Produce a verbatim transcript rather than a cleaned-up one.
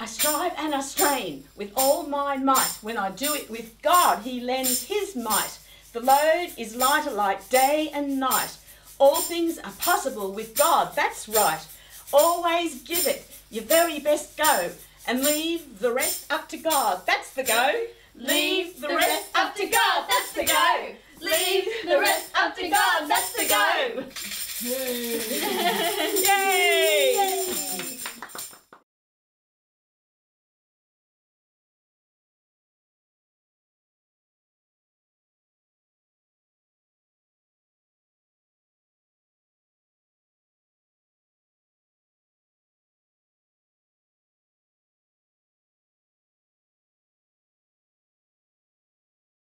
I strive and I strain with all my might. When I do it with God, he lends his might. The load is lighter like day and night. All things are possible with God, that's right. Always give it your very best go and leave the rest up to God. That's the go. Leave the rest up to God.